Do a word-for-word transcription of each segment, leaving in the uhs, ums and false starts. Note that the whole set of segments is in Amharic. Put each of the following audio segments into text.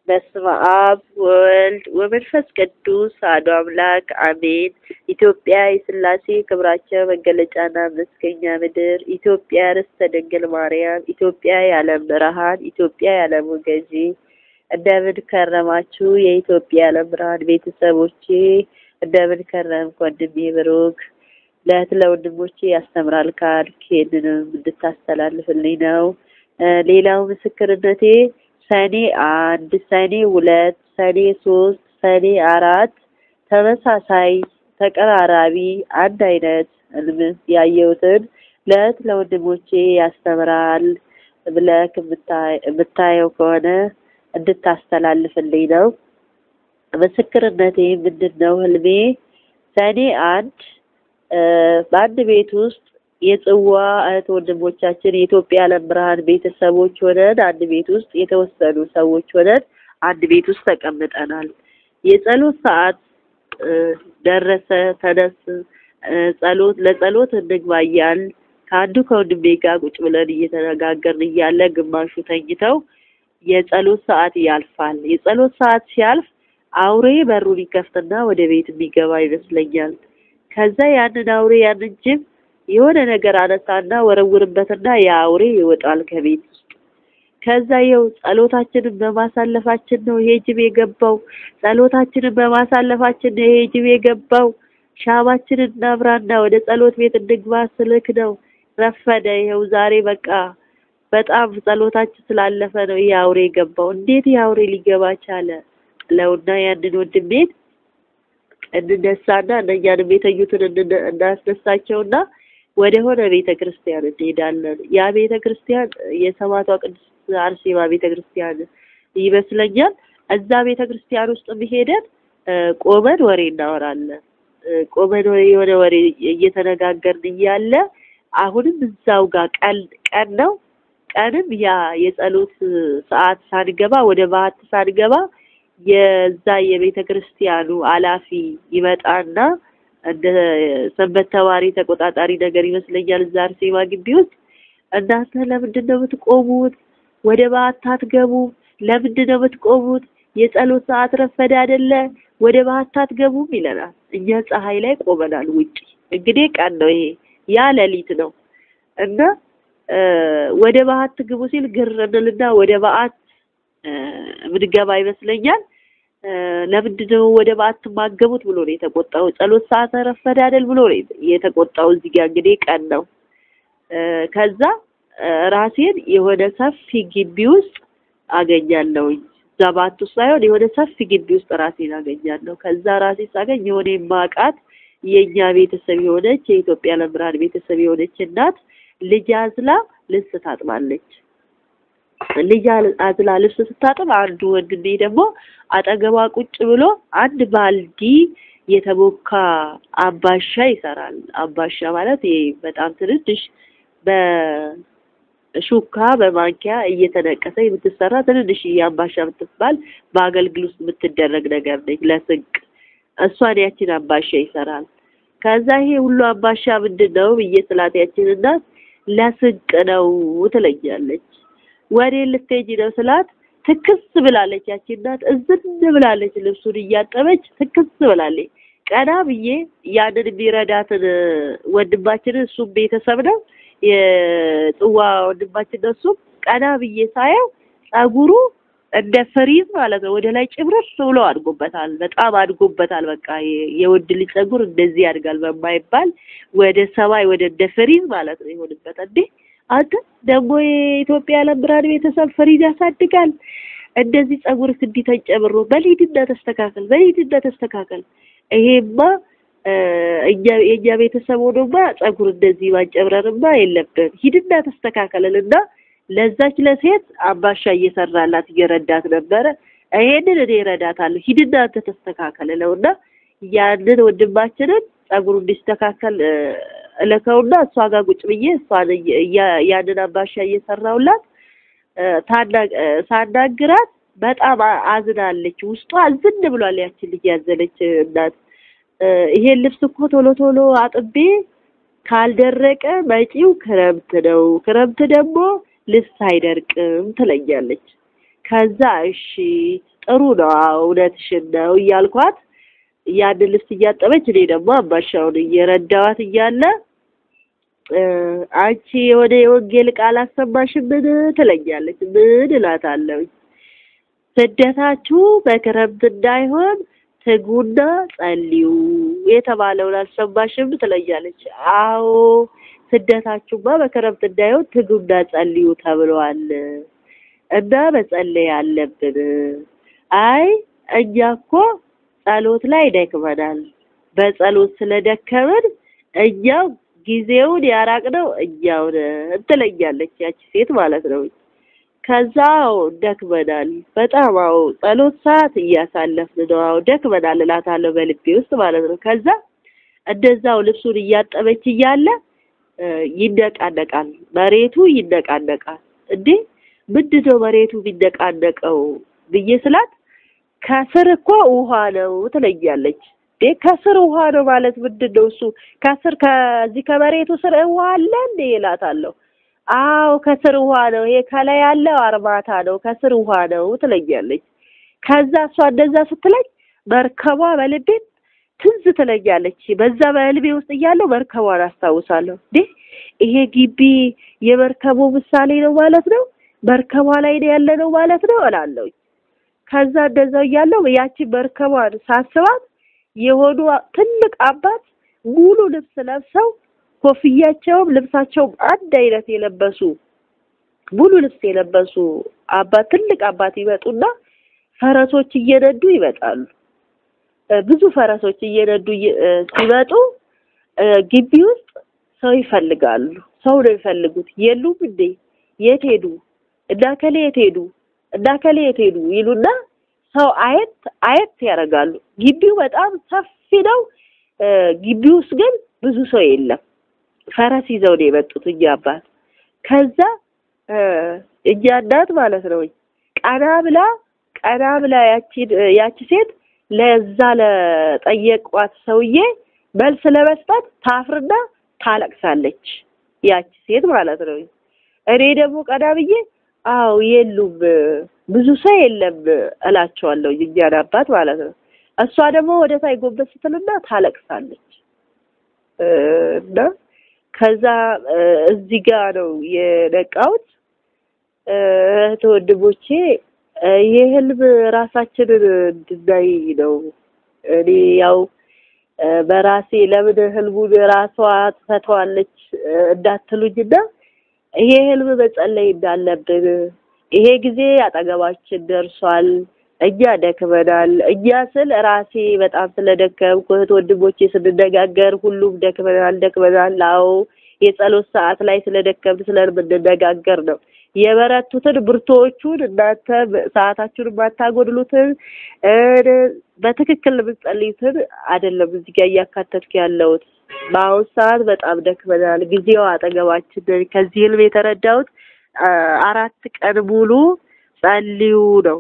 በስመ አብ ወወልድ ወመንፈስ ቅዱስ አሐዱ አምላክ አሜን። ኢትዮጵያ የሥላሴ ክብራቸው መገለጫና መስገኛ ምድር፣ ኢትዮጵያ ርስተ ድንግል ማርያም፣ ኢትዮጵያ የዓለም ብርሃን፣ ኢትዮጵያ የዓለሙ ገዢ። እንደምን ከረማችሁ የኢትዮጵያ የዓለም ብርሃን ቤተሰቦቼ? እንደምን ከረምክ ወንድሜ ብሩክ? ለእህት ለወንድሞቼ ያስተምራል ካልክ ይህንንም እንድታስተላልፍልኝ ነው። ሌላው ምስክርነቴ ሰኔ አንድ ሰኔ ሁለት ሰኔ ሶስት ሰኔ አራት ተመሳሳይ ተቀራራቢ አንድ አይነት ህልም ያየሁትን ለእህት ለወንድሞቼ ያስተምራል ብለህ የምታየው ከሆነ እንድታስተላልፍልኝ ነው። ምስክርነቴ ምንድነው? ህልሜ ሰኔ አንድ በአንድ ቤት ውስጥ የጽዋ እህት ወንድሞቻችን የኢትዮጵያ የዓለም ብርሃን ቤተሰቦች ሆነን አንድ ቤት ውስጥ የተወሰኑ ሰዎች ሆነን አንድ ቤት ውስጥ ተቀምጠናል። የጸሎት ሰዓት ደረሰ። ተነስ ጸሎት ለጸሎት እንግባያል። ከአንዱ ከወንድሜ ጋር ቁጭ ብለን እየተነጋገርን እያለ ግማሹ ተኝተው የጸሎት ሰዓት ያልፋል። የጸሎት ሰዓት ሲያልፍ አውሬ በሩን ይከፍትና ወደ ቤት የሚገባ ይመስለኛል። ከዛ ያንን አውሬ ያንን ጅብ የሆነ ነገር አነሳና ወረውርበትና ያ አውሬ ይወጣል ከቤት ውስጥ። ከዛ ይኸው ጸሎታችንን በማሳለፋችን ነው ይሄ ጅብ የገባው። ጸሎታችንን በማሳለፋችን ነው ይሄ ጅብ የገባው። ሻማችንን እናብራና ወደ ጸሎት ቤት እንግባ ስልክ ነው ረፈደ። ይኸው ዛሬ በቃ በጣም ጸሎታችን ስላለፈ ነው ይሄ አውሬ የገባው። እንዴት ይሄ አውሬ ሊገባ ቻለ? ለውና ያንን ወንድሜ እንነሳና እነኛንም የተኙትን እናስነሳቸውና ወደ ሆነ ቤተ ክርስቲያን እንሄዳለን። ያ ቤተ ክርስቲያን የሰማዕቷ ቅድስት አርሴማ ቤተ ክርስቲያን ይመስለኛል። እዛ ቤተ ክርስቲያን ውስጥ ሄደን ቆመን ወሬ እናወራለን። ቆመን የሆነ ወሬ እየተነጋገርን እያለ አሁንም እዛው ጋር ቀን ቀን ነው ቀንም ያ የጸሎት ሰዓት ሳንገባ ወደ ባህት ሳንገባ የዛ የቤተ ክርስቲያኑ አላፊ ይመጣና እንደ ሰንበት ተማሪ ተቆጣጣሪ ነገር ይመስለኛል እዛ አርሴማ ግቢ ውስጥ እናንተ ለምንድን ነው የምትቆሙት? ወደ ባህት አትገቡም? ለምንድን ነው የምትቆሙት? የጸሎት ሰዓት ረፈደ አይደለ? ወደ ባህት አትገቡም ይለናል። እኛ ፀሐይ ላይ ቆመናል ውጪ። እንግዲህ ቀን ነው ይሄ፣ ያ ሌሊት ነው እና ወደ ባህት ግቡ ሲል ግር እንልና ወደ ባህት ምንገባ ይመስለኛል። ለምንድን ነው ወደ ባህት ማገቡት ብሎ ነው የተቆጣው። ጸሎት ሰዓት ረፈደ አይደል ብሎ ነው የተቆጣው። እዚህ ጋር እንግዲህ ቀን ነው። ከዛ ራሴን የሆነ ሰፊ ግቢ ውስጥ አገኛለሁ። ዛባቱ ሳይሆን የሆነ ሰፊ ግቢ ውስጥ ራሴን አገኛለሁ። ከዛ ራሴን ሳገኝ የሆነ ማቃት የኛ ቤተሰብ የሆነች የኢትዮጵያ የዓለም ብርሃን ቤተሰብ የሆነች እናት ልጅ አዝላ ልብስ ታጥባለች። ልጅ አዝላ ልብስ ስታጥብ አንዱ ወንድሜ ደግሞ አጠገቧ ቁጭ ብሎ አንድ ባልዲ የተቦካ አምባሻ ይሰራል። አምባሻ ማለት ይሄ በጣም ትንሽ በሹካ በማንኪያ እየተነቀሰ የምትሰራ ትንሽ አምባሻ የምትባል በአገልግል ውስጥ የምትደረግ ነገር ነች ለስንቅ። እሷን ያችን አምባሻ ይሰራል። ከዛ ይሄ ሁሉ አምባሻ ምንድነው ብዬ ስላት ያችን እናት ለስንቅ ነው ትለኛለች። ወሬ ልትሄጂ ነው ስላት ትክስ ብላለች። ያቺ እናት እዝን ብላለች። ልብሱን እያጠበች ትክስ ብላለች። ቀና ብዬ ያንን የሚረዳትን ወንድማችንን እሱም ቤተሰብ ነው የጽዋ ወንድማችን ነው። እሱም ቀና ብዬ ሳየው ጸጉሩ እንደ ፍሪዝ ማለት ነው ወደ ላይ ጭብረስ ብሎ አድጎበታል። በጣም አድጎበታል። በቃ የወንድ ልጅ ጸጉር እንደዚህ ያድጋል በማይባል ወደ ሰማይ ወደ እንደ ፍሪዝ ማለት ነው ይሆንበት። እንዴ አንተ ደግሞ የኢትዮጵያ የዓለም ብርሃን ቤተሰብ ፍሪዝ ያሳድጋል? እንደዚህ ጸጉር እንዲህ ተጨብሮ በሊድና ተስተካከል በሊድና ተስተካከል። ይሄማ እኛ የኛ ቤተሰብ ሆኖማ ጸጉር እንደዚህ ማጨብረርማ የለብን። ሂድና ተስተካከልና ለዛች ለሴት አምባሻ እየሰራላት እየረዳት ነበረ። ይሄንን እኔ እረዳታለሁ ሂድና ተስተካከለውና ያንን ወንድማችንን ጸጉሩ እንዲስተካከል እለከውና እሷ ጋር ቁጭ ብዬ እሷን ያንን አምባሻ እየሰራውላት ሳናግራት በጣም አዝናለች። ውስጧ ዝን ብሏል። ያችን ልጅ ያዘለች እናት ይሄን ልብስ እኮ ቶሎ ቶሎ አጥቤ ካልደረቀ መጪው ክረምት ነው፣ ክረምት ደግሞ ልብስ አይደርቅም ትለኛለች። ከዛ እሺ ጥሩ ነው እውነትሽን ነው እያልኳት ያን ልብስ እያጠበች እኔ ደግሞ አባሻውን እየረዳዋት እያለ አንቺ ወደ የወንጌል ቃል አሰማሽም ምን ትለኛለች ምን እላታለሁ ስደታችሁ በክረምት እንዳይሆን ትጉና ጸልዩ የተባለውን አልሰማሽም ትለኛለች አዎ ስደታችሁማ በክረምት እንዳይሆን ትጉና ጸልዩ ተብሏል እና መጸለይ አለብን አይ እኛኮ ጸሎት ላይ ደክመናል በጸሎት ስለደከመን እኛው ጊዜውን ያራቅነው እኛው እንትለኛለች ያቺ ሴት ማለት ነው ከዛው ደክመናል በጣም አው ጸሎት ሰዓት እያሳለፍን ነው አው ደክመናል እላታለሁ በልቤ ውስጥ ማለት ነው ከዛ እንደዛው ልብሱን እያጠበች እያለ ይደቃደቃል መሬቱ ይደቃደቃል እንዴ ምንድነው መሬቱ ቢደቃደቀው በየስላት ከስር እኮ ውሃ ነው ትለኛለች ዴ ከስር ውሃ ነው ማለት ምንድነው እሱ ከስር ከዚህ ከመሬቱ ስር ውሃ አለ እንዴ እላታለሁ አው ከስር ውሃ ነው ይሄ ከላይ ያለው አርማታ ነው ከስር ውሃ ነው ትለኛለች ከዛ እሷ እንደዛ ስትለኝ መርከቧ በልቤ ትዝ ትለኛለች በዛ በልቤ ውስጥ ያለው መርከቧን አስታውሳለሁ ዴ ይሄ ግቢ የመርከቡ ምሳሌ ነው ማለት ነው መርከቧ ላይ ያለ ነው ማለት ነው እላለሁ ከዛ እንደዛው ያለው ያቺ መርከቧን ሳስባት የሆኑ ትልቅ አባት ሙሉ ልብስ ለብሰው ኮፍያቸው ልብሳቸው አንድ አይነት የለበሱ ሙሉ ልብስ የለበሱ አባት ትልቅ አባት ይመጡና ፈረሶች እየነዱ ይመጣሉ ብዙ ፈረሶች እየነዱ ሲመጡ ግቢ ውስጥ ሰው ይፈልጋሉ ሰው ነው ይፈልጉት የሉም እንዴ የት ሄዱ እንዳከለ የት ሄዱ እንዳከለ የት ሄዱ ይሉና ሰው አየት አየት ያረጋሉ ግቢው በጣም ሰፊ ነው ግቢው ውስጥ ግን ብዙ ሰው የለም ፈረስ ይዘው ነው የመጡት እያባት ከዛ እያዳት ማለት ነው ቀና ብላ ቀና ብላ ያቺ ያቺ ሴት ለዛ ለጠየቋት ሰውዬ መልስ ለመስጠት ታፍርና ታለቅሳለች ያቺ ሴት ማለት ነው እኔ ደግሞ ቀና ብዬ አው የሉም ብዙ ሰው የለም እላቸዋለሁ ይያዳባት ማለት ነው እሷ ደግሞ ወደ ታይ ጎበስ ስትልና ታለቅሳለች እና ከዛ እዚህ ጋር ነው የነቃውት ተወድቦቼ የህልም ራሳችንን እንድናይ ነው እኔ ያው በራሴ ለምን ህልሙን ራሷ ተተዋለች እንዳትሉኝና ይሄ ህልም በጸለይ እንዳለብን ይሄ ጊዜ አጠገባችን ደርሷል እኛ ደክመናል እኛ ስለ ራሴ በጣም ስለደከምኩ ወንድሞቼ ስንነጋገር ሁሉም ደክመናል ደክመናል አው የጸሎት ሰዓት ላይ ስለደከም ስለምንነጋገር ነው የበረቱትን ብርቶቹን እናንተ ሰዓታችሁን ማታጎድሉትን በትክክል ብትጸልዩትን አይደለም እዚህ ጋር ያካተትኩ ያለውት ባው ሰዓት በጣም ደክመናል ጊዜው አጠገባችን ከዚህ ህልም የተረዳሁት አራት ቀን ሙሉ ጸልዩ ነው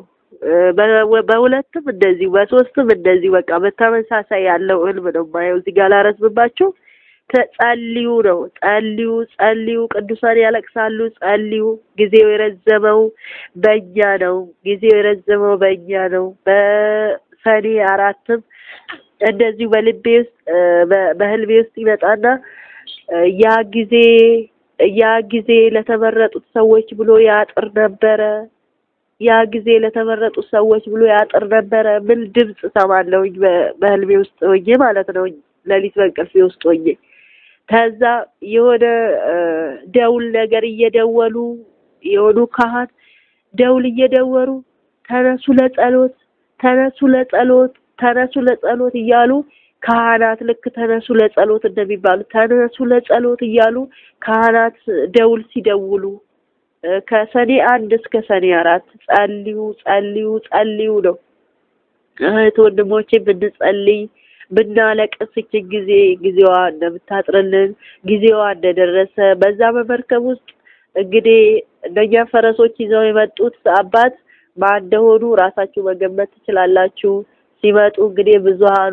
በሁለቱም እንደዚህ በሶስትም እንደዚህ በቃ በተመሳሳይ ያለው ህልም ነው ማየው እዚህ ጋር ላረስብባችሁ ጸልዩ ነው ጸልዩ ጸልዩ ቅዱሳን ያለቅሳሉ ጸልዩ ጊዜው የረዘመው በእኛ ነው ጊዜው የረዘመው በእኛ ነው በሰኔ አራትም እንደዚህ በልቤ ውስጥ በህልሜ ውስጥ ይመጣና ያ ጊዜ ያ ጊዜ ለተመረጡት ሰዎች ብሎ ያጥር ነበረ ያ ጊዜ ለተመረጡት ሰዎች ብሎ ያጥር ነበረ ምን ድምጽ ሰማለሁ በህልሜ ውስጥ ሆኜ ማለት ነው ለሊት በእንቅልፌ ውስጥ ሆኜ ከዛ የሆነ ደውል ነገር እየደወሉ የሆኑ ካህን ደውል እየደወሩ ተነሱ ለጸሎት ተነሱ ለጸሎት ተነሱ ለጸሎት እያሉ ካህናት ልክ ተነሱ ለጸሎት እንደሚባሉ ተነሱ ለጸሎት እያሉ ካህናት ደውል ሲደውሉ ከሰኔ አንድ እስከ ሰኔ አራት ጸልዩ ጸልዩ ጸልዩ ነው እህት ወንድሞቼ ብንጸልይ ብናለቅስ ጊዜ ጊዜዋ እንደምታጥርልን ጊዜዋ እንደደረሰ በዛ በመርከብ ውስጥ እንግዲህ እንደኛ ፈረሶች ይዘው የመጡት አባት ማን እንደሆኑ ራሳችሁ መገመት ትችላላችሁ ሲመጡ እንግዲህ ብዙሃኑ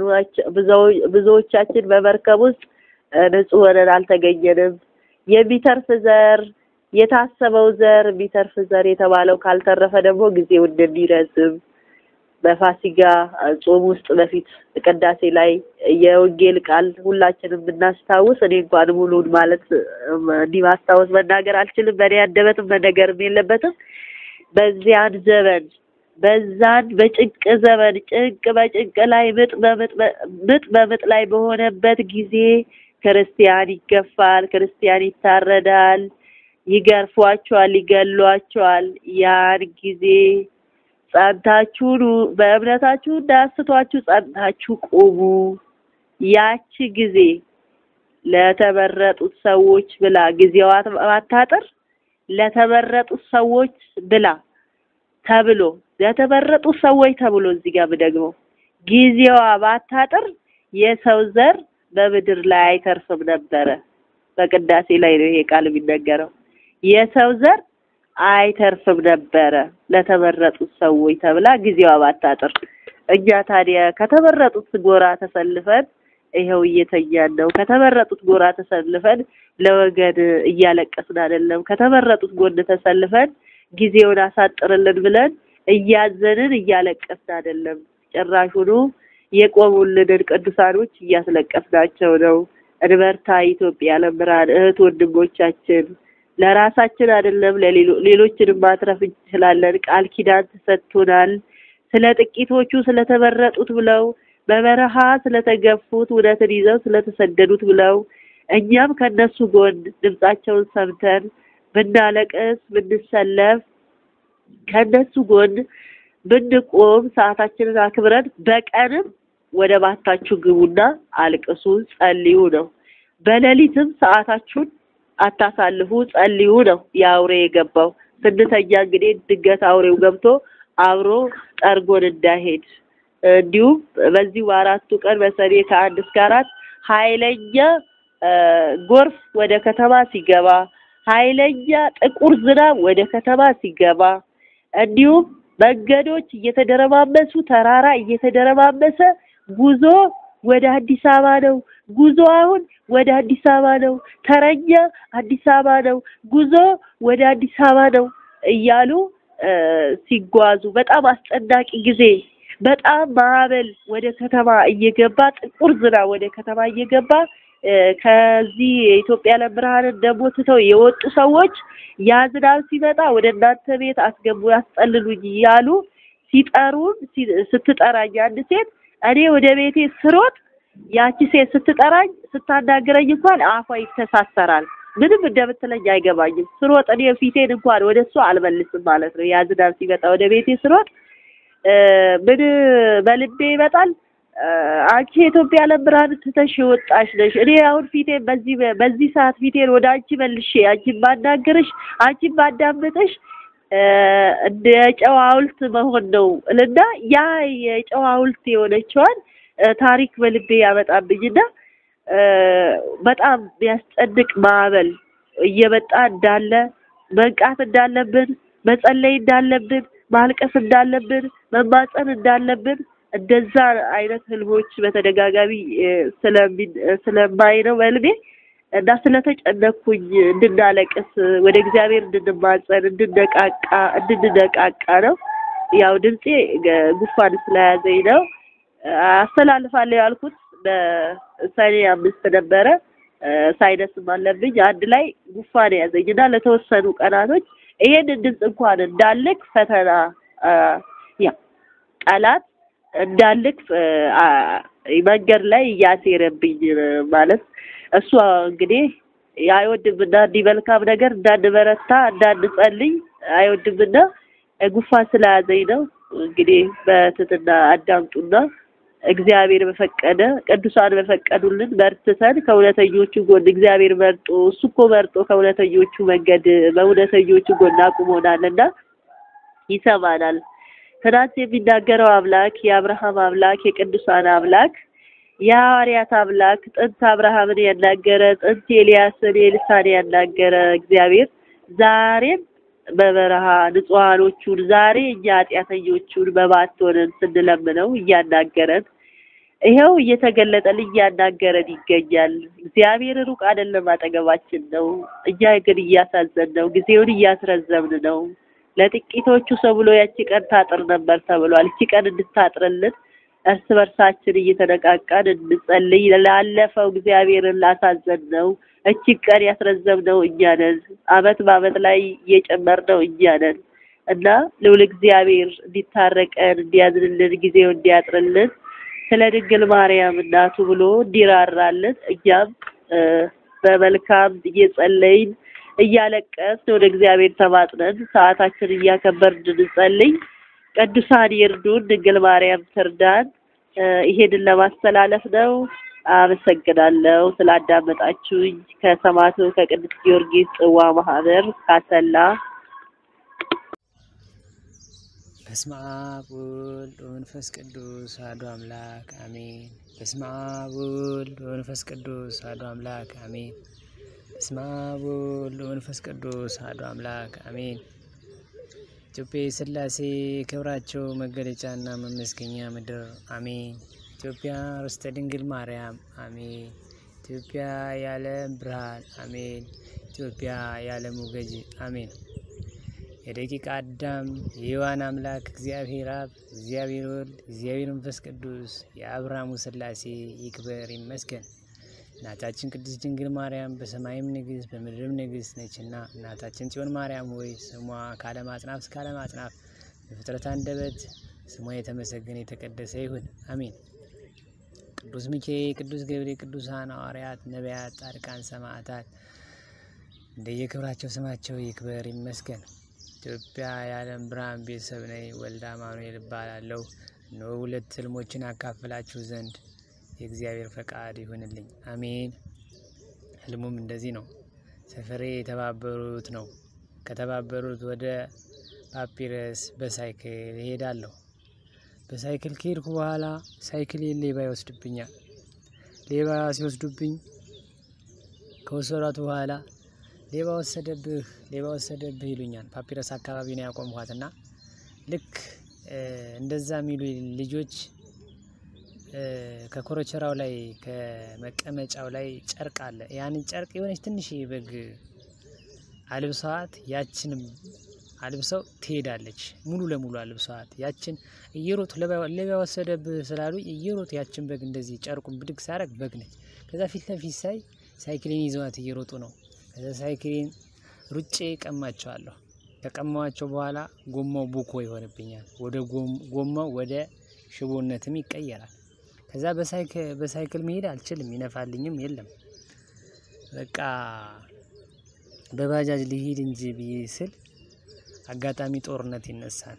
ብዙዎቻችን በመርከብ ውስጥ ንጹህ ሆነን አልተገኘንም የሚተርፍ ዘር የታሰበው ዘር ቢተርፍ ዘር የተባለው ካልተረፈ ደግሞ ጊዜው እንደሚረዝም በፋሲጋ ጾም ውስጥ በፊት ቅዳሴ ላይ የወንጌል ቃል ሁላችንም ብናስታውስ እኔ እንኳን ሙሉን ማለት እንዲህ ማስታወስ መናገር አልችልም በእኔ አንደበትም መነገርም የለበትም በዚያን ዘመን በዛን በጭንቅ ዘመን ጭንቅ በጭንቅ ላይ ምጥ በምጥ ምጥ በምጥ ላይ በሆነበት ጊዜ ክርስቲያን ይገፋል ክርስቲያን ይታረዳል ይገርፏቸዋል ይገሏቸዋል ያን ጊዜ ጸንታችሁ በእምነታችሁ እንዳስቷችሁ ጸንታችሁ ቆሙ ያቺ ጊዜ ለተመረጡት ሰዎች ብላ ጊዜዋ አታጥር ለተመረጡት ሰዎች ብላ ተብሎ ለተመረጡት ሰዎች ተብሎ እዚህ ጋር ደግሞ ጊዜዋ ባታጥር የሰው ዘር በምድር ላይ አይተርፍም ነበር በቅዳሴ ላይ ነው ይሄ ቃል የሚነገረው የሰው ዘር አይተርፍም ነበር ለተመረጡት ሰዎች ተብላ ጊዜዋ ባታጥር እኛ ታዲያ ከተመረጡት ጎራ ተሰልፈን ይሄው እየተኛን ነው ከተመረጡት ጎራ ተሰልፈን ለወገን እያለቀስን አይደለም ከተመረጡት ጎን ተሰልፈን ጊዜውን አሳጥርልን ብለን እያዘንን እያለቀስን አይደለም ጭራሹኑ የቆሙልን ቅዱሳኖች እያስለቀስናቸው ነው እንበርታ ኢትዮጵያ ለምራን እህት ወንድሞቻችን ለራሳችን አይደለም ለሌሎችንም ማትረፍ እንችላለን ቃል ኪዳን ተሰጥቶናል ስለ ጥቂቶቹ ስለተመረጡት ብለው በበረሃ ስለተገፉት ወደትን ይዘው ስለተሰደዱት ብለው እኛም ከነሱ ጎን ድምጻቸውን ሰምተን ብናለቅስ ብንሰለፍ ከነሱ ጎን ብንቆም ሰዓታችንን አክብረን በቀንም ወደ ባታችሁ ግቡና አልቅሱ ጸልዩ ነው በሌሊትም ሰዓታችሁን አታሳልፉ ጸልዩ ነው ያውሬ የገባው ስንተኛ እንግዲህ ድገት አውሬው ገብቶ አብሮ ጠርጎን እንዳይሄድ እንዲሁም በዚህ አራቱ ቀን በሰኔ ከአንድ እስከ አራት ኃይለኛ ጎርፍ ወደ ከተማ ሲገባ ኃይለኛ ጥቁር ዝናብ ወደ ከተማ ሲገባ እንዲሁም መንገዶች እየተደረማመሱ ተራራ እየተደረማመሰ ጉዞ ወደ አዲስ አበባ ነው ጉዞ አሁን ወደ አዲስ አበባ ነው ተረኛ አዲስ አበባ ነው ጉዞ ወደ አዲስ አበባ ነው እያሉ ሲጓዙ በጣም አስጨናቂ ጊዜ በጣም ማዕበል ወደ ከተማ እየገባ ጥቁር ዝናብ ወደ ከተማ እየገባ ከዚህ የኢትዮጵያ ለብርሃን ደሞትተው የወጡ ሰዎች ያ ዝናብ ሲመጣ ወደ እናንተ ቤት አስገቡ ያስጠልሉኝ ያሉ ሲጠሩን ስትጠራኝ አንድ ሴት እኔ ወደ ቤቴ ስሮጥ ያቺ ሴት ስትጠራኝ ስታናገረኝ እንኳን አፏ ይተሳሰራል ምንም እንደምትለኝ አይገባኝም ስሮጥ እኔ ፊቴን እንኳን ወደሱ አልመልስም ማለት ነው ያ ዝናብ ሲመጣ ወደ ቤቴ ስሮጥ ምን በልቤ ይመጣል አንቺ ኢትዮጵያ ለብርሃን ተተሽ ወጣሽ ነሽ እኔ አሁን ፊቴን በዚህ በዚህ ሰዓት ፊቴን ወደ አንቺ መልሼ አንቺ ባናገርሽ አንቺ ባዳምጥሽ እንደ ጨው ሐውልት መሆን ነው እና ያ የጨው ሐውልት የሆነችዋን ታሪክ በልቤ ያመጣብኝና በጣም ቢያስጨንቅ ማዕበል እየመጣ እንዳለ መንቃት እንዳለብን መጸለይ እንዳለብን ማልቀስ እንዳለብን መማጸን እንዳለብን እንደዛ አይነት ህልሞች በተደጋጋሚ ስለማይ ነው በልቤ እና ስለተጨነኩኝ እንድናለቅስ ወደ እግዚአብሔር እንድንማጸን እንድንነቃቃ እንድንነቃቃ ነው ያው ድምጼ ጉፋን ስለያዘኝ ነው አስተላልፋለሁ ያልኩት በሰኔ አምስት ነበረ ሳይነስም አለብኝ አንድ ላይ ጉፋን ያዘኝና ለተወሰኑ ቀናቶች ይሄን ድምጽ እንኳን እንዳልክ ፈተና ያ ቃላት እንዳልክ መንገድ ላይ ያሴረብኝ ማለት እሱ እንግዲህ አይወድምና ዲበልካም ነገር እንዳንበረታ እንዳንጸልይ አይወድምና ጉፋን ስለያዘኝ ነው እንግዲህ በትትና አዳምጡና እግዚአብሔር በፈቀደ ቅዱሳን በፈቀዱልን በርትተን ከውለተኞቹ ጎን እግዚአብሔር መርጦ እሱኮ መርጦ ከውለተኞቹ መንገድ በውለተኞቹ ጎን አቁሞናልና ይሰማናል ትናንት የሚናገረው አምላክ የአብርሃም አምላክ የቅዱሳን አምላክ የሐዋርያት አምላክ ጥንት አብርሃምን ያናገረ ጥንት ኤልያስን ኤልሳዕን ያናገረ እግዚአብሔር ዛሬም በበረሃ ንጹሃኖቹን ዛሬ እኛ ኃጢአተኞቹን በባቶንን ስንለምነው እያናገረን ይሄው እየተገለጠልኝ ያናገረን ይገኛል እግዚአብሔር ሩቅ አይደለም አጠገባችን ነው እኛ ግን እያሳዘን ነው ጊዜውን እያስረዘምን ነው ለጥቂቶቹ ሰው ብሎ ያቺ ቀን ታጥር ነበር ተብሏል እቺ ቀን እንድታጥርልን እርስ በርሳችን እየተነቃቃን እንጸልይ ላለፈው እግዚአብሔርን ላሳዘን ነው እቺ ቀን ያስረዘምነው እኛ ነን አመት በአመት ላይ እየጨመርነው እኛ ነን እና ለውል እግዚአብሔር እንዲታረቀን እንዲያዝንልን ጊዜው እንዲያጥርልን ስለ ድንግል ማርያም እናቱ ብሎ እንዲራራልን እኛም በመልካም እየጸለይን እያለቀስን ወደ እግዚአብሔር ተማጥነን ሰዓታችን እያከበርን እንጸልይ ቅዱሳን ይርዱን ድንግል ማርያም ትርዳን ይሄንን ለማስተላለፍ ነው አመሰግናለሁ ስላዳመጣችሁኝ ከሰማዕቱ ከቅዱስ ጊዮርጊስ ጽዋ ማህበር ካሰላ በስመ አብ ወወልድ ወመንፈስ ቅዱስ አሐዱ አምላክ አሜን በስመ አብ ወወልድ ወመንፈስ ቅዱስ አሐዱ አምላክ አሜን በስመ አብ ወወልድ ወመንፈስ ቅዱስ አሐዱ አምላክ አሜን ኢትዮጵያ ሥላሴ ክብራቸው መገለጫና መመስገኛ ምድር አሜን ኢትዮጵያ ርስተ ድንግል ማርያም አሜን ኢትዮጵያ የዓለም ብርሃን አሜን ኢትዮጵያ የዓለሙ ገዢ አሜን የደቂቀ አዳም የሔዋን አምላክ እግዚአብሔር አብ እግዚአብሔር ወልድ እግዚአብሔር መንፈስ ቅዱስ የአብርሃሙ ሥላሴ ይክበር ይመስገን እናታችን ቅድስት ድንግል ማርያም በሰማይም ንግሥት በምድርም ንግሥት ነችና እናታችን ጽዮን ማርያም ሆይ ስሟ ከዓለም አጽናፍ እስከ ዓለም አጽናፍ በፍጥረት አንደበት ስሟ የተመሰገነ የተቀደሰ ይሁን አሜን ቅዱስ ሚካኤል ቅዱስ ገብርኤል ቅዱሳን ሐዋርያት ነቢያት ጻድቃን ሰማዕታት እንደየክብራቸው ስማቸው ይክበር ይመስገን ኢትዮጵያ የዓለም ብርሃን ቤተሰብ ነኝ ወልደ አማኑኤል እባላለሁ ነው ሁለት ህልሞችን አካፍላችሁ ዘንድ የእግዚአብሔር ፈቃድ ይሁንልኝ አሜን ህልሙም እንደዚህ ነው ሰፈሬ የተባበሩት ነው ከተባበሩት ወደ ፓፒረስ በሳይክል ሄዳለሁ በሳይክል ከሄድኩ በኋላ ሳይክል ሌባ ይወስድብኛል ሌባ ሲወስዱብኝ ከወሰዷት በኋላ ሌባ ወሰደብህ ሌባ ወሰደብህ ይሉኛል ፓፒረስ አካባቢ ነው ያቆምኳትና ልክ እንደዛ ሚሉ ልጆች ከኮረቸራው ላይ ከመቀመጫው ላይ ጨርቅ አለ ያን ጨርቅ የሆነች ትንሽ በግ አልብሰዋት ያችን አልብሰው ትሄዳለች ሙሉ ለሙሉ አልብሰዋት ያችን እየሮጡ ሌባ ወሰደብህ ስላሉ እየሮጡ ያችን በግ እንደዚህ ጨርቁን ብድግ ሳረግ በግ ነች ከዛ ፊት ለፊት ሳይ ሳይክሌን ይዘዋት እየሮጡ ነው ከዛ ሳይክሌን ሩጬ ቀማቸዋለሁ ከቀማዋቸው በኋላ ጎማው ቡኮ ይሆንብኛል ወደ ጎማው ወደ ሽቦነትም ይቀየራል ከዛ በሳይክል በሳይክል መሄድ አልችልም ይነፋልኝም የለም በቃ በባጃጅ ሊሄድ እንጂ ቢስል አጋጣሚ ጦርነት ይነሳል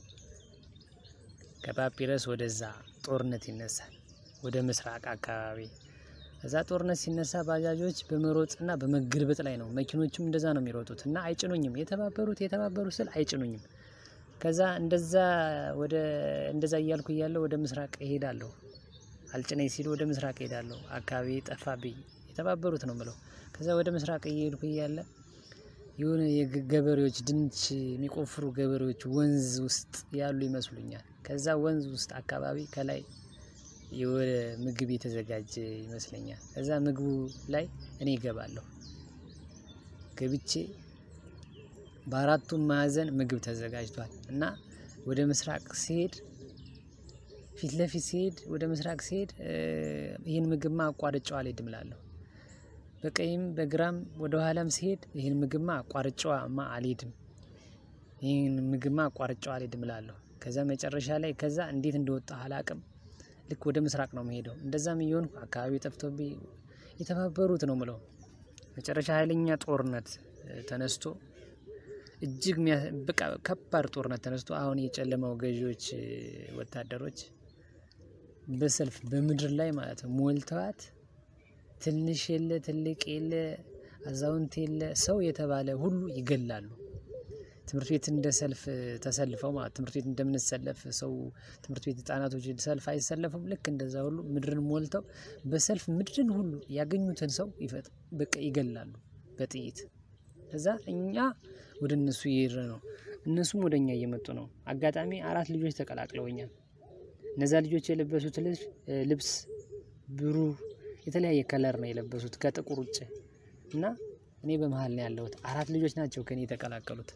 ከፓፒረስ ወደዛ ጦርነት ይነሳል ወደ ምስራቅ አካባቢ እዛ ጦርነት ሲነሳ ባጃጆች በመሮጥና በመግልበጥ ላይ ነው መኪኖችም እንደዛ ነው የሚሮጡት እና አይጭኑኝም የተባበሩት የተባበሩት ስል አይጭኑኝም ከዛ እንደዛ ወደ እንደዛ እያልኩ እያለ ወደ ምስራቅ እሄዳለሁ አልጭነኝ ሲሉ ወደ ምስራቅ እሄዳለሁ አካባቢ ጠፋብኝ የተባበሩት ነው ማለት ከዛ ወደ ምስራቅ እየሄድኩ እያለ የሆነ የገበሬዎች ድንች የሚቆፍሩ ገበሬዎች ወንዝ ውስጥ ያሉ ይመስሉኛል ከዛ ወንዝ ውስጥ አካባቢ ከላይ የወደ ምግብ የተዘጋጀ ይመስለኛል ከዛ ምግቡ ላይ እኔ ገባለሁ ገብቼ በአራቱ ማዕዘን ምግብ ተዘጋጅቷል እና ወደ ምስራቅ ሲሄድ ፊት ለፊት ሲሄድ ወደ ምስራቅ ሲሄድ ይሄን ምግብማ አቋርጬው አልሄድም እላለሁ በቀይም በግራም ወደ ኋላም ሲሄድ ይሄን ምግብማ አቋርጬውማ አልሄድም ይሄን ምግብማ አቋርጬው አልሄድም እላለሁ ከዛ መጨረሻ ላይ ከዛ እንዴት እንደወጣ አላቅም ልክ ወደ ምስራቅ ነው መሄደው እንደዛም ይሆን አካባቢ ጠፍቶብኝ የተባበሩት ነው ማለት መጨረሻ ኃይለኛ ጦርነት ተነስቶ እጅግ በቃ ከባድ ጦርነት ተነስቶ አሁን የጨለማው ገዢዎች ወታደሮች በሰልፍ በምድር ላይ ማለት ነው ሞልተዋት ትንሽ የለ ትልቅ የለ አዛውንት የለ ሰው የተባለ ሁሉ ይገላሉ ትምርት ቤት እንደ ሰልፍ ተሰልፈው ማለት ትምርት ቤት እንደምንሰለፍ ሰው ትምርት ቤት ህፃናቶች ሰልፍ አይሰለፉም ልክ እንደዛ ሁሉ ምድርን ሞልተው በሰልፍ ምድርን ሁሉ ያገኙትን ሰው ይፈጥ በቃ ይገላሉ በጥይት ከዛ እኛ ወደ እነሱ ይሄድ ነው እነሱም ወደኛ እየመጡ ነው አጋጣሚ አራት ልጆች ተቀላቅለውኛል እነዛ ልጆች የለበሱት ልብስ ብሩ የተለያየ ከለር ነው የለበሱት ከጥቁር ውጭ እና እኔ በመሃል ነው ያለሁት። አራት ልጆች ናቸው ከኔ የተቀላቀሉት።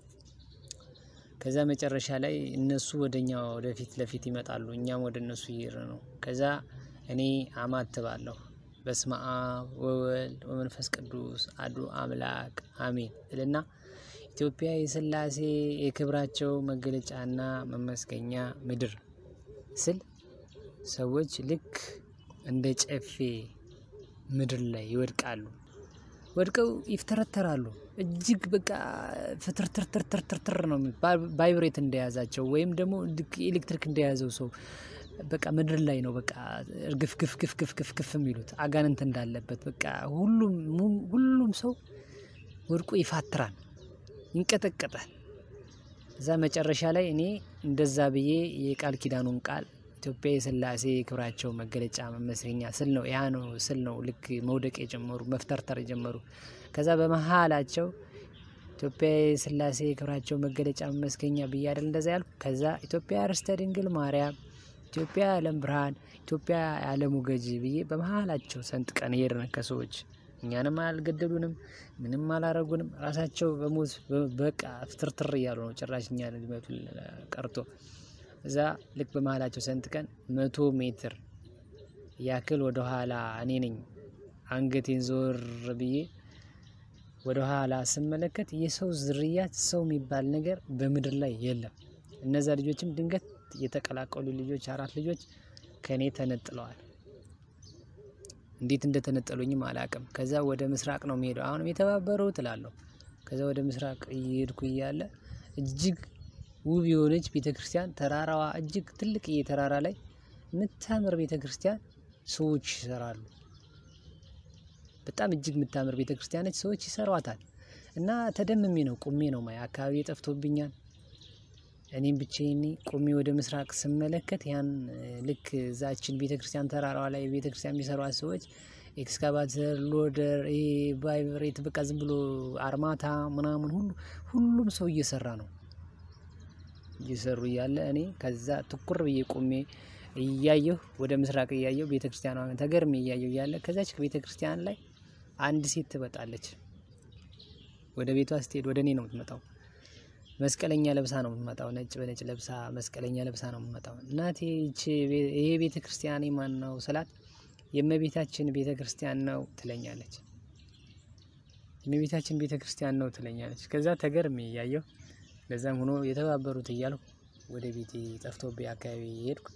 ከዛ መጨረሻ ላይ እነሱ ወደኛ ወደፊት ለፊት ይመጣሉ፣ እኛም ወደ እነሱ እየሄድን ነው። ከዛ እኔ አማትባለሁ በስመ አብ ወወልድ ወመንፈስ ቅዱስ አሐዱ አምላክ አሜን እልና ኢትዮጵያ የሥላሴ የክብራቸው መገለጫና መመስገኛ ምድር ስል ሰዎች ልክ እንደ ጨፌ ምድር ላይ ይወድቃሉ። ወድቀው ይፍተረተራሉ። እጅግ በቃ ፍትርትርትርትርትር ነው ቫይብሬት እንደያዛቸው ወይም ደግሞ ኤሌክትሪክ እንደያዘው ሰው በቃ ምድር ላይ ነው በቃ እርግፍ ግፍ ግፍ ግፍ ግፍ ግፍ የሚሉት አጋንንት እንዳለበት በቃ ሁሉም ሁሉም ሰው ወድቆ ይፋትራል፣ ይንቀጠቀጣል። እዛ መጨረሻ ላይ እኔ እንደዛ ብዬ የቃል ኪዳኑን ቃል ኢትዮጵያ የሥላሴ ክብራቸው መገለጫ መመስገኛ ስል ነው ያ ነው ስል ነው ልክ መውደቅ የጀመሩ መፍተርተር የጀመሩ። ከዛ በመሃላቸው ኢትዮጵያ የሥላሴ ክብራቸው መገለጫ መመስገኛ ብዬ አይደል እንደዛ ያልኩ። ከዛ ኢትዮጵያ ርስተ ድንግል ማርያም፣ ኢትዮጵያ የዓለም ብርሃን፣ ኢትዮጵያ የዓለሙ ገዢ ብዬ በመሃላቸው ሰንጥቀን ሄድን ከሰዎች። እኛንም አልገደሉንም፣ ምንም አላረጉንም። ራሳቸው በሞት በቃ ፍትርትር እያሉ ነው ጭራሽ እኛ ልጅመቱ ቀርቶ። እዛ ልክ በመሃላቸው ሰንጥቀን መቶ ሜትር ያክል ወደ ኋላ እኔ ነኝ አንገቴን ዞር ብዬ ወደ ኋላ ስመለከት የሰው ዝርያት ሰው የሚባል ነገር በምድር ላይ የለም። እነዛ ልጆችም ድንገት የተቀላቀሉ ልጆች አራት ልጆች ከኔ ተነጥለዋል። እንዴት እንደተነጠሉኝም አላቅም። ከዛ ወደ ምስራቅ ነው የሚሄደው አሁንም የተባበረው ትላለሁ። ከዛ ወደ ምስራቅ እየሄድኩ እያለ እጅግ ውብ የሆነች ቤተክርስቲያን ተራራዋ እጅግ ትልቅ የተራራ ላይ የምታምር ቤተክርስቲያን ሰዎች ይሰራሉ። በጣም እጅግ የምታምር ቤተክርስቲያን ነች፣ ሰዎች ይሰሯታል። እና ተደምሜ ነው ቁሜ ነው ማይ አካባቢ ጠፍቶብኛል። እኔም ብቻዬን ቁሜ ወደ ምስራቅ ስመለከት ያን ልክ ዛችን ቤተክርስቲያን ተራራዋ ላይ ቤተክርስቲያን የሚሰሯት ሰዎች ኤክስካቫተር ሎደር ይሄ ቫይብሬት በቃ ዝም ብሎ አርማታ ምናምን ሁሉ ሁሉም ሰው እየሰራ ነው እየሰሩ እያለ እኔ ከዛ ትኩር ብዬ ቁሜ እያየሁ ወደ ምስራቅ እያየሁ ቤተክርስቲያኗን ተገርሜ እያየሁ እያለ ከዛች ቤተክርስቲያን ላይ አንድ ሴት ትመጣለች። ወደ ቤቷ ስትሄድ ወደ እኔ ነው የምትመጣው። መስቀለኛ ለብሳ ነው የምትመጣው። ነጭ በነጭ ለብሳ መስቀለኛ ለብሳ ነው የምትመጣው። እናቴ ይሄ ቤተክርስቲያን ማን ነው ስላት የእመቤታችን ቤተክርስቲያን ነው ትለኛለች። የእመቤታችን ቤተክርስቲያን ነው ትለኛለች። ከዛ ተገርሜ እያየሁ ለዛም ሆኖ የተባበሩት እያልኩ ወደ ቤቴ ጠፍቶብኝ አካባቢ ሄድኩ።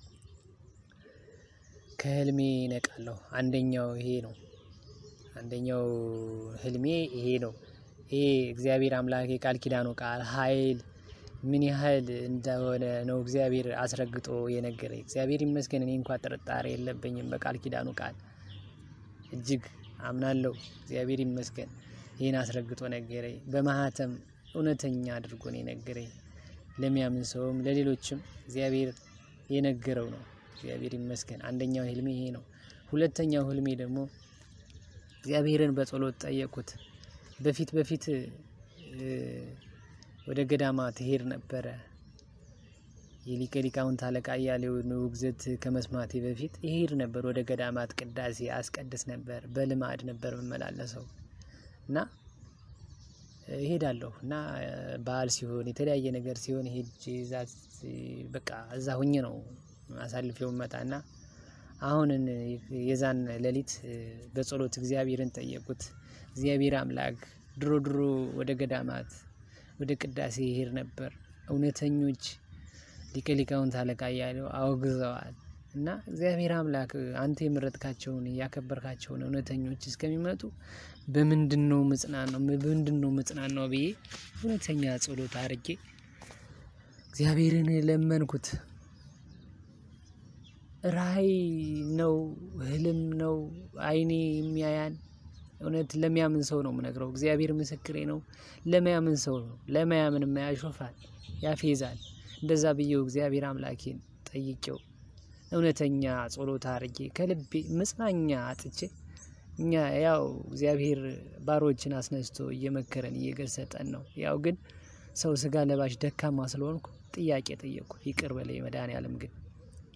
ከህልሜ ነቃለሁ። አንደኛው ይሄ ነው። አንደኛው ህልሜ ይሄ ነው። ይሄ እግዚአብሔር አምላክ የቃል ኪዳኑ ቃል ኃይል ምን ያህል እንደሆነ ነው እግዚአብሔር አስረግጦ የነገረኝ። እግዚአብሔር ይመስገን እኔ እንኳን ጥርጣሬ የለብኝም በቃል ኪዳኑ ቃል እጅግ አምናለሁ። እግዚአብሔር ይመስገን ይሄን አስረግጦ ነገረኝ። በማህተም እውነተኛ አድርጎ ነው የነገረኝ። ለሚያምን ሰውም ለሌሎችም እግዚአብሔር የነገረው ነው። እግዚአብሔር ይመስገን። አንደኛው ህልሜ ይሄ ነው። ሁለተኛው ህልሜ ደግሞ እግዚአብሔርን በጸሎት ጠየቁት። በፊት በፊት ወደ ገዳማት ሄድ ነበረ። የሊቀ ሊቃውንት አለቃ እያሌው ንውግዘት ከመስማቴ በፊት ሄድ ነበር ወደ ገዳማት ቅዳሴ አስቀድስ ነበር። በልማድ ነበር መመላለሰው እና እሄዳለሁ እና በዓል ሲሆን የተለያየ ነገር ሲሆን ሄጄ እዛ በቃ እዛ ሆኜ ነው አሳልፌው መጣና አሁን የዛን ሌሊት በጸሎት እግዚአብሔርን ጠየቁት። እግዚአብሔር አምላክ ድሮ ድሮ ወደ ገዳማት ወደ ቅዳሴ ሄድ ነበር። እውነተኞች ሊቀ ሊቃውንት አለቃ እያሌው አውግዘዋል እና እግዚአብሔር አምላክ አንተ የመረጥካቸውን ያከበርካቸውን እውነተኞች እስከሚመጡ በምንድነው መጽናናው በምንድነው መጽናናው ብዬ እውነተኛ ጸሎት አድርጌ እግዚአብሔርን ለመንኩት። ራእይ ነው ህልም ነው አይኔ የሚያያን እውነት ለሚያምን ሰው ነው የምነግረው። እግዚአብሔር ምስክሬ ነው። ለሚያምን ሰው ነው። ለማያምን ያሾፋል ያፌዛል። እንደዛ ብዬው እግዚአብሔር አምላኬን ጠይቄው እውነተኛ ጸሎት አድርጌ ከልቤ መጽናኛ አጥቼ እኛ ያው እግዚአብሔር ባሮችን አስነስቶ እየመከረን እየገሰጠን ነው። ያው ግን ሰው ስጋ ለባሽ ደካማ ስለሆንኩ ጥያቄ ጠየቅኩ። ይቅር በለኝ መድኃኒዓለም ግን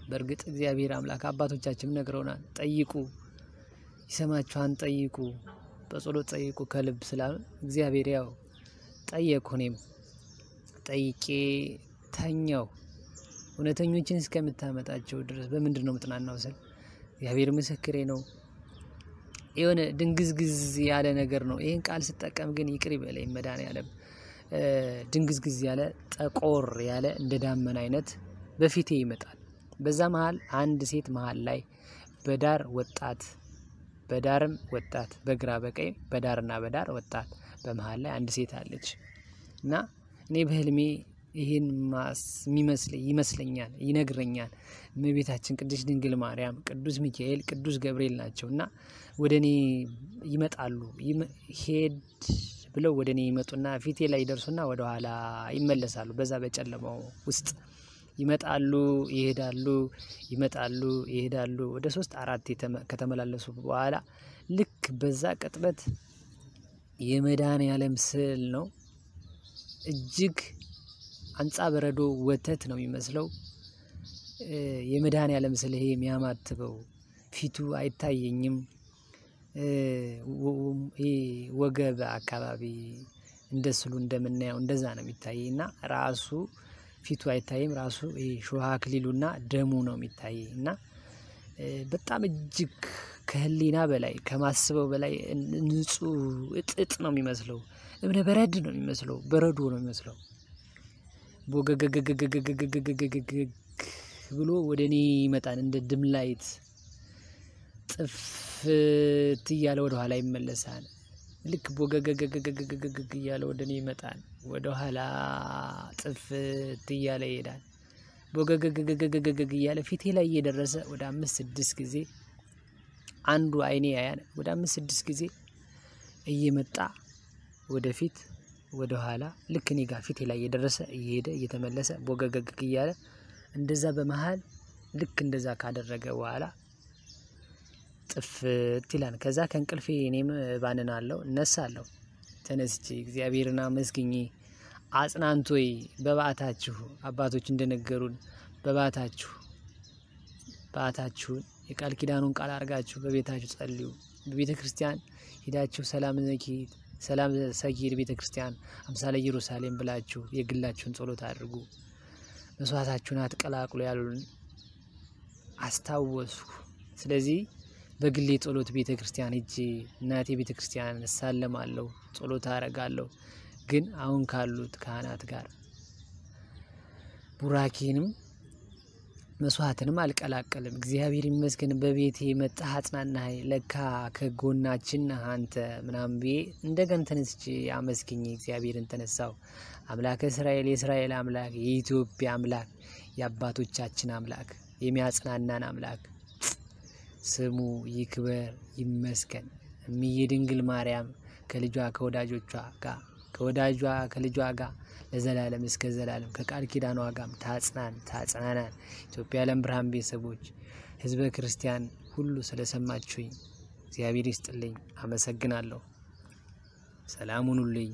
በእርግጥ እግዚአብሔር አምላክ አባቶቻችን ነግረውናል ጠይቁ ይሰማችኋን ጠይቁ በጸሎት ጠይቁ ከልብ ስላሉ እግዚአብሔር ያው ጠየቁ እኔም ጠይቄ ተኛው እውነተኞችን እስከምታመጣቸው ድረስ በምንድነው ምጥናናው ስል እግዚአብሔር ምስክሬ ነው የሆነ ድንግዝግዝ ያለ ነገር ነው ይሄን ቃል ስጠቀም ግን ይቅር ይበለኝ መድኃኒዓለም ድንግዝግዝ ያለ ጠቆር ያለ እንደ ዳመና አይነት በፊቴ ይመጣል በዛ መሃል አንድ ሴት መሃል ላይ በዳር ወጣት በዳርም ወጣት በግራ በቀኝ በዳርና በዳር ወጣት በመሃል ላይ አንድ ሴት አለች እና እኔ በህልሜ ይሄን ማስ የሚመስል ይመስለኛል ይነግረኛል እመቤታችን ቅድስት ድንግል ማርያም ቅዱስ ሚካኤል ቅዱስ ገብርኤል ናቸውና ወደኔ ይመጣሉ ሄድ ብለው ወደኔ ይመጡና ፊቴ ላይ ይደርሱና ወደ ኋላ ይመለሳሉ በዛ በጨለማው ውስጥ ይመጣሉ ይሄዳሉ ይመጣሉ ይሄዳሉ ወደ ሶስት አራት ከተመላለሱ በኋላ ልክ በዛ ቅጥበት የመድኃኒዓለም ስዕል ነው እጅግ አንጻ በረዶ ወተት ነው የሚመስለው የመድኃኒዓለም ስዕል ይሄ የሚያማትበው ፊቱ አይታየኝም ይሄ ወገብ አካባቢ እንደስሉ እንደምናየው እንደዛ ነው የሚታየኝና ራሱ ፊቱ አይታየም ራሱ ይሄ ሾህ አክሊሉና ደሙ ነው የሚታየኝና በጣም እጅግ ከህሊና በላይ ከማስበው በላይ ንጹህ እጥጥ ነው የሚመስለው እብነ በረድ ነው የሚመስለው በረዶ ነው የሚመስለው ቦገገገገገገገገገገ ብሎ ወደኔ ይመጣል እንደ ድም ላይት ጥፍት እያለ ወደ ኋላ ይመለሳል ልክ ቦገገገገገገገገ እያለ ወደኔ ይመጣል ወደ ኋላ ጥፍት እያለ ይሄዳል ቦገገገገገገገ እያለ ፊቴ ላይ እየደረሰ ወደ አምስት ስድስት ጊዜ አንዱ አይኔ ያያን ወደ አምስት ስድስት ጊዜ እየመጣ ወደፊት ወደ ኋላ ልክ እኔ ጋር ፊቴ ላይ እየደረሰ እየሄደ እየተመለሰ ቦገገገ እያለ እንደዛ በመሃል ልክ እንደዛ ካደረገ በኋላ ጥፍት ይላል ከዛ ከእንቅልፌ እኔም ባንናለሁ እነሳለሁ ተነስቼ እግዚአብሔርን አመስግኜ አጽናንቶይ በባታችሁ አባቶች እንደነገሩን በባታችሁ ባታችሁን የቃል ኪዳኑን ቃል አርጋችሁ በቤታችሁ ጸልዩ በቤተ ክርስቲያን ሄዳችሁ ሰላም ዘኪ ሰላም ሰጊድ ቤተ ክርስቲያን አምሳለ ኢየሩሳሌም ብላችሁ የግላችሁን ጸሎት አድርጉ መስዋዕታችሁን አትቀላቅሉ ያሉን አስታወሱ ስለዚህ በግሌ ጸሎት ቤተ ክርስቲያን ሄጄ እናቴ ቤተ ክርስቲያን ሰላማለሁ ጸሎት አረጋለሁ ግን አሁን ካሉት ካህናት ጋር ቡራኪንም መስዋዕትንም አልቀላቀልም እግዚአብሔር ይመስገን በቤቴ መጣህ አጽናናኸኝ ለካ ከጎናችን አንተ ምናምን ብዬ እንደገና ተነስቼ አመስግኜ እግዚአብሔርን ተነሳው አምላከ እስራኤል የእስራኤል አምላክ የኢትዮጵያ አምላክ የአባቶቻችን አምላክ የሚያጽናናን አምላክ ስሙ ይክበር ይመስገን እምዬ ድንግል ማርያም ከልጇ ከወዳጆቿ ጋር ከወዳጇ ከልጇ ጋር ለዘላለም እስከ ዘላለም ከቃል ኪዳኗ ጋር ታጽናን ታጽናናን ኢትዮጵያ ዓለም ብርሃን ቤተሰቦች ህዝበ ክርስቲያን ሁሉ ስለሰማችሁኝ እግዚአብሔር ይስጥልኝ አመሰግናለሁ ሰላም ሁኑልኝ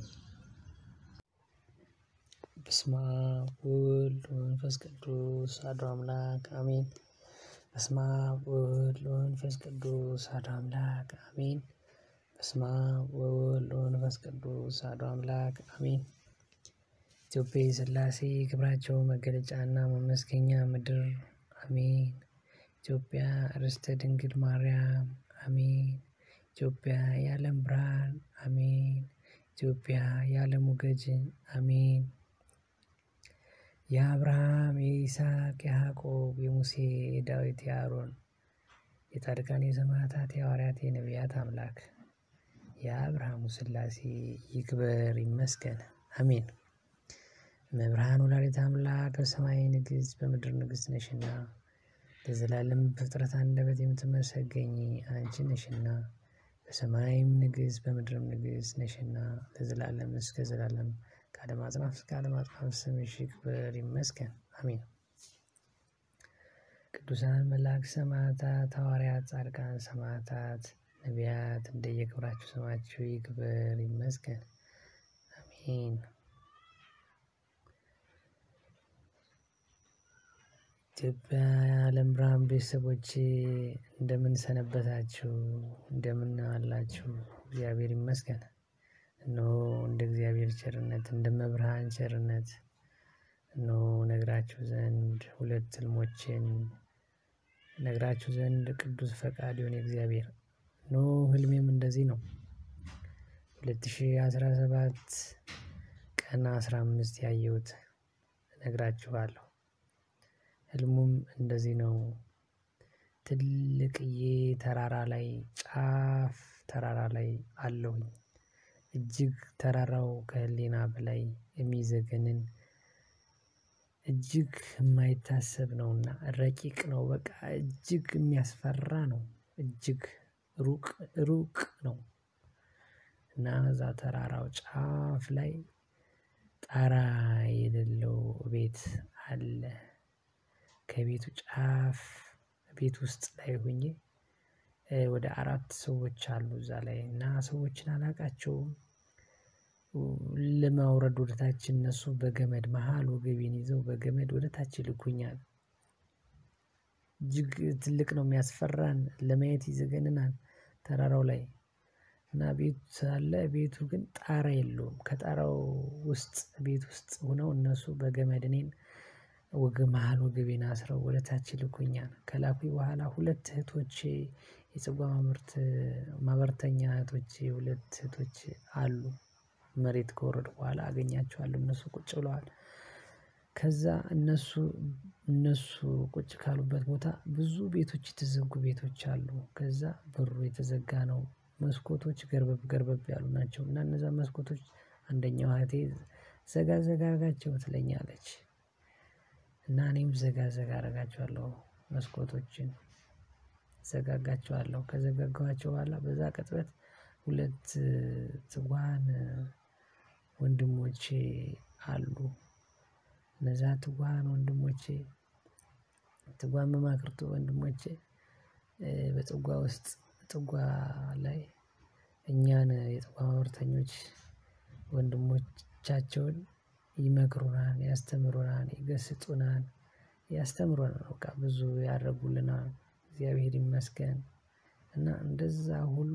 በስመ አብ ወወልድ ወመንፈስ ቅዱስ አሐዱ አምላክ አሜን በስመ አብ ወወልድ ወመንፈስ ቅዱስ አሐዱ አምላክ አሜን በስመ አብ ወወልድ ወመንፈስ ቅዱስ አሐዱ አምላክ አሜን ኢትዮጵያ የሥላሴ ክብራቸው መገለጫና መመስገኛ ምድር አሜን ኢትዮጵያ ርስተ ድንግል ማርያም አሜን ኢትዮጵያ የዓለም ብርሃን አሜን ኢትዮጵያ የዓለም ገዥ አሜን የአብርሃም የይስሐቅ የያዕቆብ የሙሴ የዳዊት የአሮን የጻድቃን የሰማዕታት የሐዋርያት የነቢያት አምላክ የአብርሃሙ ሥላሴ ይክበር ይመስገን አሜን መብርሃን ወላዲተ አምላክ በሰማይ ንግሥት በምድር ንግሥት ነሽና ለዘላለም በፍጥረት አንደበት የምትመሰገኝ አንቺ ነሽና በሰማይም ንግሥት በምድርም ንግሥት ነሽና ለዘላለም እስከ ዘላለም ከዓለም አጽናፍ እስከ ዓለም አጽናፍ ስምሽ ይክበር ይመስገን አሜን ቅዱሳን መላእክት ሰማዕታት ሐዋርያት ጻድቃን ሰማዕታት ነቢያት እንደየክብራችሁ ስማችሁ ይክበር ይመስገን አሜን ኢትዮጵያ የዓለም ብርሃን ቤተሰቦቼ እንደምን ሰነበታችሁ? እንደምን አላችሁ? እግዚአብሔር ይመስገን። እነሆ እንደ እግዚአብሔር ቸርነት እንደ መብርሃን ቸርነት እነሆ ነግራችሁ ዘንድ ሁለት ህልሞችን ነግራችሁ ዘንድ ቅዱስ ፈቃድ ይሁን እግዚአብሔር። እነሆ ህልሜም እንደዚህ ነው። ሁለት ሺህ አስራ ሰባት ቀን አስራ አምስት ያየሁት እነግራችኋለሁ። ህልሙም እንደዚህ ነው። ትልቅዬ ተራራ ላይ ጫፍ ተራራ ላይ አለሁኝ። እጅግ ተራራው ከህሊና በላይ የሚዘገንን እጅግ የማይታሰብ ነውና ረቂቅ ነው። በቃ እጅግ የሚያስፈራ ነው። እጅግ ሩቅ ሩቅ ነው እና እዛ ተራራው ጫፍ ላይ ጣራ የሌለው ቤት አለ። ከቤቱ ጫፍ ቤት ውስጥ ላይ ሆኜ ወደ አራት ሰዎች አሉ እዛ ላይ እና ሰዎችን አላውቃቸውም። ለማውረድ ወደ ታች እነሱ በገመድ መሃል ወገቤን ይዘው በገመድ ወደ ታች ይልኩኛል። እጅግ ትልቅ ነው፣ የሚያስፈራን፣ ለማየት ይዘገንናል ተራራው ላይ እና ቤት አለ። ቤቱ ግን ጣራ የለውም። ከጣራው ውስጥ ቤት ውስጥ ሆነው እነሱ በገመድ እኔን ወገ መሃል ወገቤን አስረው ወደ ታች ይልኩኛል። ከላኩኝ በኋላ ሁለት እህቶቼ የጽዋ ማህበርት ማህበርተኛ እህቶቼ ሁለት እህቶቼ አሉ። መሬት ከወረዱ በኋላ አገኛቸዋለሁ። እነሱ ቁጭ ብለዋል። ከዛ እነሱ እነሱ ቁጭ ካሉበት ቦታ ብዙ ቤቶች የተዘጉ ቤቶች አሉ። ከዛ በሩ የተዘጋ ነው። መስኮቶች ገርበብ ገርበብ ያሉ ናቸው እና እነዛ መስኮቶች አንደኛው እህቴ ዘጋ ዘጋ አርጋቸው ትለኛለች እና እኔም ዘጋ ዘጋ አረጋቸዋለሁ። መስኮቶችን ዘጋጋቸዋለሁ። ከዘጋጋኋቸው በኋላ በዛ ቅጽበት ሁለት ትጉሃን ወንድሞቼ አሉ። እነዛ ትጉሃን ወንድሞቼ ትጉሃን መማክርቱ ወንድሞቼ በጽዋ ውስጥ ጽዋ ላይ እኛን የጽዋ ማህበርተኞች ወንድሞቻቸውን ይመክሩናል፣ ያስተምሩናል፣ ይገስጹናል፣ ያስተምሩናል። በቃ ብዙ ያደርጉልናል። እግዚአብሔር ይመስገን እና እንደዛ ሁሉ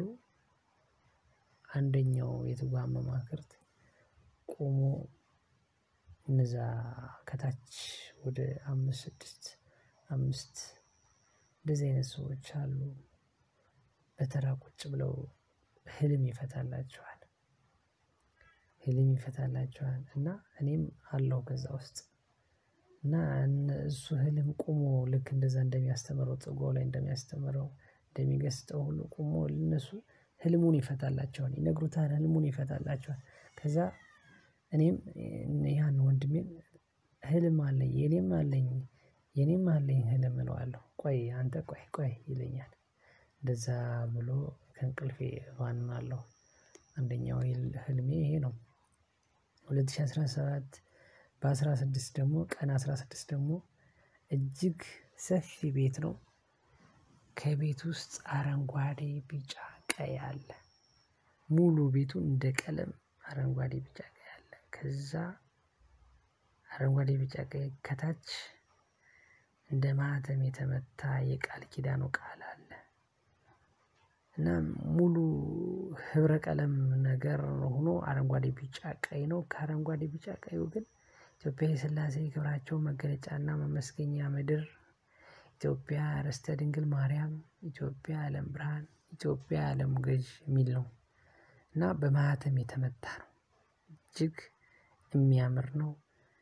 አንደኛው የትጉሃን መማክርት ቆሞ እነዛ ከታች ወደ አምስት ስድስት አምስት እንደዚህ አይነት ሰዎች አሉ። በተራ ቁጭ ብለው ህልም ይፈታላቸዋል ህልም ይፈታላቸዋል እና እኔም አለሁ ከዛ ውስጥ እና እሱ ህልም ቆሞ ልክ እንደዛ እንደሚያስተምረው ጽዋው ላይ እንደሚያስተምረው እንደሚገስጠው ሁሉ ቆሞ ለነሱ ህልሙን ይፈታላቸዋል፣ ይነግሩታል፣ ህልሙን ይፈታላቸዋል። ከዛ እኔም ያን ወንድሜን ህልም አለኝ የኔም አለኝ የኔም አለኝ ህልም እለዋለሁ። ቆይ አንተ ቆይ ቆይ ይለኛል። እንደዛ ብሎ ከእንቅልፌ እባንናለሁ። አንደኛው ህልሜ ይሄ ነው። ሁለት ሺህ አስራ ሰባት በአስራ ስድስት ደግሞ ቀን አስራ ስድስት ደግሞ እጅግ ሰፊ ቤት ነው። ከቤት ውስጥ አረንጓዴ ቢጫ ቀይ አለ። ሙሉ ቤቱ እንደ ቀለም አረንጓዴ ቢጫ ቀይ አለ። ከዛ አረንጓዴ ቢጫ ቀይ ከታች እንደ ማህተም የተመታ የቃል ኪዳኑ ቃል አለ እና ሙሉ ህብረ ቀለም ነገር ሆኖ አረንጓዴ ቢጫ ቀይ ነው። ከአረንጓዴ ቢጫ ቀዩ ግን ኢትዮጵያ የሥላሴ ክብራቸው መገለጫና መመስገኛ ምድር፣ ኢትዮጵያ ርስተ ድንግል ማርያም፣ ኢትዮጵያ ዓለም ብርሃን፣ ኢትዮጵያ ዓለም ገዥ የሚል ነው እና በማህተም የተመታ ነው። እጅግ የሚያምር ነው።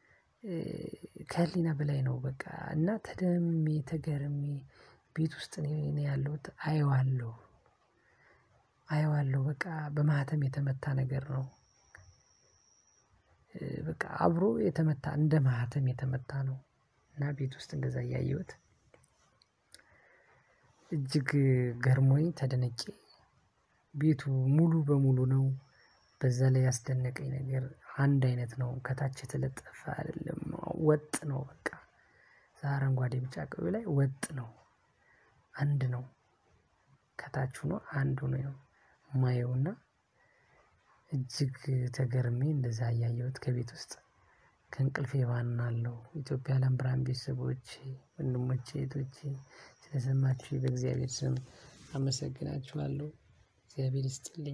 ከህሊና በላይ ነው በቃ እና ተደምሜ ተገርሜ ቤት ውስጥ እኔ ያለሁት አየዋለሁ አየዋለሁ በቃ በማህተም የተመታ ነገር ነው። በቃ አብሮ የተመታ እንደ ማህተም የተመታ ነው እና ቤት ውስጥ እንደዛ እያየሁት እጅግ ገርሞኝ ተደነቄ ቤቱ ሙሉ በሙሉ ነው። በዛ ላይ ያስደነቀኝ ነገር አንድ አይነት ነው። ከታች የተለጠፈ አይደለም፣ ወጥ ነው። በቃ አረንጓዴ ቢጫ ቀዩ ላይ ወጥ ነው፣ አንድ ነው። ከታች ሆኖ አንዱ ነው ማየውና እጅግ ተገርሜ እንደዛ ያያየሁት ከቤት ውስጥ ከእንቅልፌ ባናለሁ። ኢትዮጵያ ዓለም ብርሃን ቤተሰቦች ወንድሞቼ እህቶቼ ስለሰማችሁ በእግዚአብሔር ስም አመሰግናችኋለሁ። እግዚአብሔር ይስጥልኝ።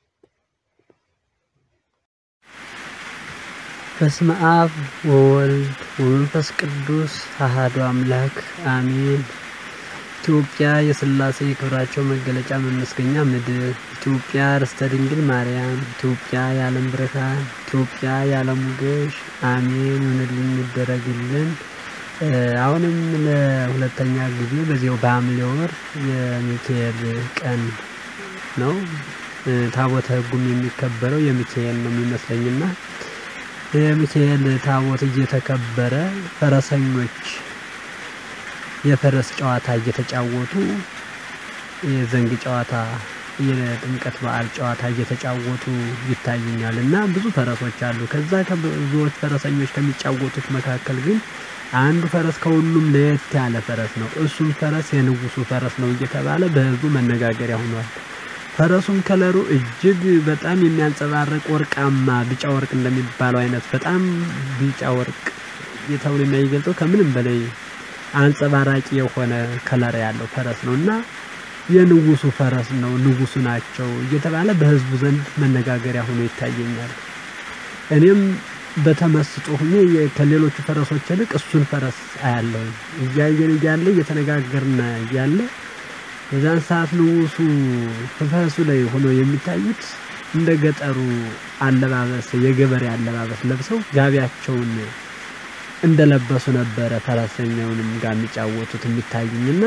በስመ አብ ወወልድ ወመንፈስ ቅዱስ አሐዱ አምላክ አሜን። ኢትዮጵያ የሥላሴ ክብራቸው መገለጫ መመስገኛ ምድር፣ ኢትዮጵያ ርስተ ድንግል ማርያም፣ ኢትዮጵያ የዓለም ብርሃን፣ ኢትዮጵያ የዓለም ሞገስ አሜን ይሁንልን ይደረግልን። አሁንም ለሁለተኛ ጊዜ በዚያው በሐምሌ ወር የሚካኤል ቀን ነው። ታቦተ ሕጉም የሚከበረው የሚካኤል ነው የሚመስለኝና የሚካኤል ታቦት እየተከበረ ፈረሰኞች የፈረስ ጨዋታ እየተጫወቱ የዘንግ ጨዋታ የጥምቀት በዓል ጨዋታ እየተጫወቱ ይታዩኛልና ብዙ ፈረሶች አሉ። ከዛ ከብዙዎች ፈረሰኞች ከሚጫወቱት መካከል ግን አንዱ ፈረስ ከሁሉም ለየት ያለ ፈረስ ነው። እሱም ፈረስ የንጉሱ ፈረስ ነው እየተባለ በህዝቡ መነጋገሪያ ሆኗል። ፈረሱም ከለሩ እጅግ በጣም የሚያንጸባርቅ ወርቃማ ቢጫ ወርቅ እንደሚባለው አይነት በጣም ቢጫ ወርቅ የተውል የሚገልጠው ከምንም በላይ አንጸባራቂ የሆነ ከለር ያለው ፈረስ ነውና የንጉሱ ፈረስ ነው ንጉሱ ናቸው እየተባለ በህዝቡ ዘንድ መነጋገሪያ ሆኖ ይታየኛል። እኔም በተመስጦ ሆኜ ከሌሎቹ ፈረሶች ይልቅ እሱን ፈረስ አያለሁ። እያየን እያለ እየተነጋገርን እያለ በዛን ሰዓት ንጉሱ ፈረሱ ላይ ሆኖ የሚታዩት እንደ ገጠሩ አለባበስ የገበሬ አለባበስ ለብሰው ጋቢያቸውን እንደለበሱ ነበረ ፈረሰኛውንም ጋር የሚጫወቱት የሚታዩኝና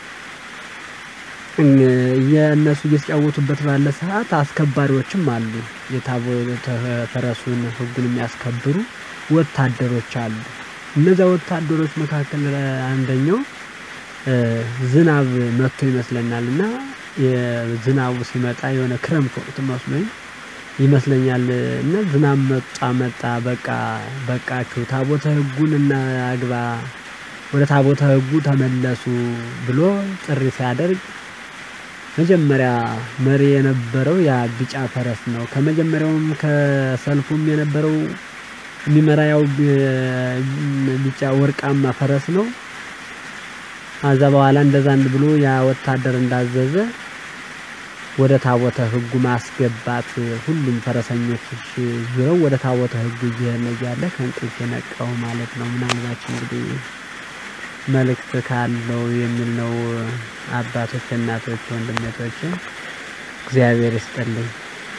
የእነሱ እየተጫወቱበት ባለ ሰዓት አስከባሪዎችም አሉ። የታቦተ ፈረሱን ሕጉን የሚያስከብሩ ወታደሮች አሉ። እነዛ ወታደሮች መካከል አንደኛው ዝናብ መጥቶ ይመስለኛልና የዝናቡ ሲመጣ የሆነ ክረምት ወቅት መስሎኝ ይመስለኛል እና ዝናብ መጣ መጣ በቃ በቃችሁ ታቦተ ሕጉን እና አግባ ወደ ታቦተ ሕጉ ተመለሱ ብሎ ጥሪ ሲያደርግ መጀመሪያ መሪ የነበረው ያ ቢጫ ፈረስ ነው። ከመጀመሪያውም ከሰልፉም የነበረው የሚመራው ቢጫ ወርቃማ ፈረስ ነው። አዛ በኋላ እንደዛ እንድ ብሎ ያ ወታደር እንዳዘዘ ወደ ታቦተ ሕጉ ማስገባት ሁሉም ፈረሰኞች ዙረው ወደ ታቦተ ሕጉ እየነያለ ከእንቅልፍ የነቃው ማለት ነው። ምናልባት እንግዲህ መልእክት ካለው የሚል ነው። አባቶች እናቶች ወንድሞች እግዚአብሔር ይስጥልኝ።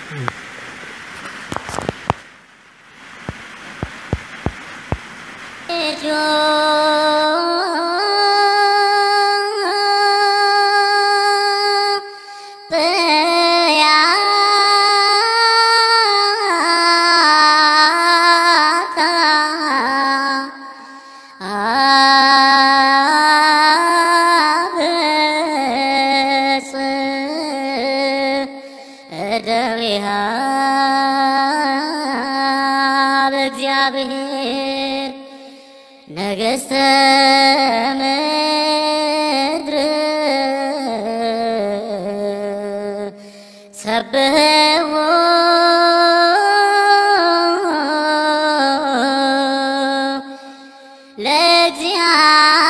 እግዚአብሔር ነገሥተ ምድር ሰብሕዎ ለእግዚአብሔር